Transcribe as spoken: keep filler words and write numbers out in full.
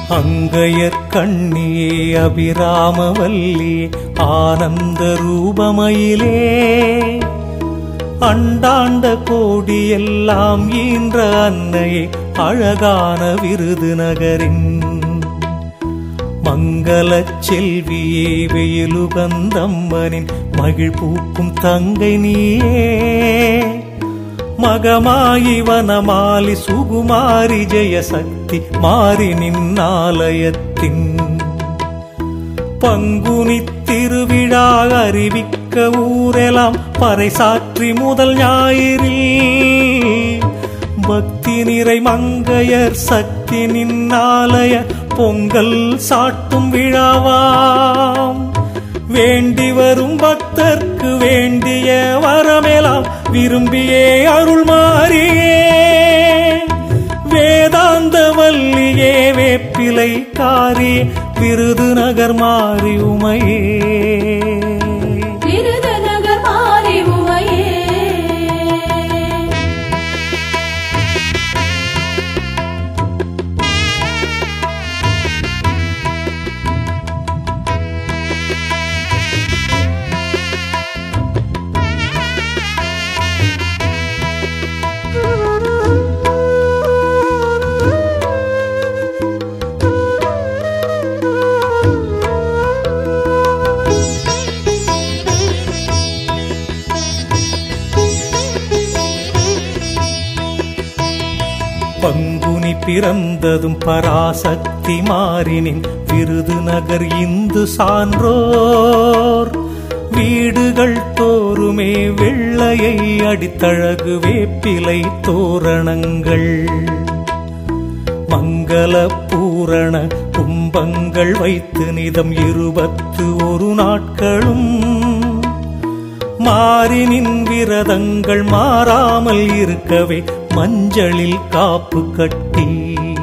அங்கையர் கண்ணியே அபிராமவல்லியே ஆனந்த ரூபமயிலே அண்டாண்ட கோடியெல்லாம் ஈன்ற அன்னையே அழகான விருதுநகரின் மங்களச் செல்வியே வெயிலுகந்தம்மனின் மகிழ் பூக்கும் தங்கை நீயே மகமாயி வனமாலி சுகுமாரி ஜெயசக்தி மாறி நின்னாலயத்தின் பங்குனி திருவிழா அறிவிக்க ஊரெல்லாம் பறைசாற்றி முதல் ஞாயிறில் பக்தி நிறை மங்கையர் சக்தி நின்னாலய பொங்கல் சாட்டும் விழாவாம் வேண்டி வரும் பக்தர்க்கு வேண்டிய வரமெல்லாம் விரும்பியே அருள் மாறியே வேதாந்த வல்லியே வேப்பிலை காரியே விருதுநகர் மாறி உமையே விருதுநகர் மாறி உமையே பங்குனி பிறந்ததும் பராசக்தி மாறினின் விருதுநகர் இந்து சான்றோர் வீடுகள் தோறுமே வெள்ளையை அடித்தழகு வேப்பிலை தோரணங்கள் மங்கள பூரண கும்பங்கள் வைத்து நிதம் இருபத்து ஒரு நாட்களும் மாறினின் விரதங்கள் மாறாமல் இருக்கவே மஞ்சளில் காப்பு கட்டி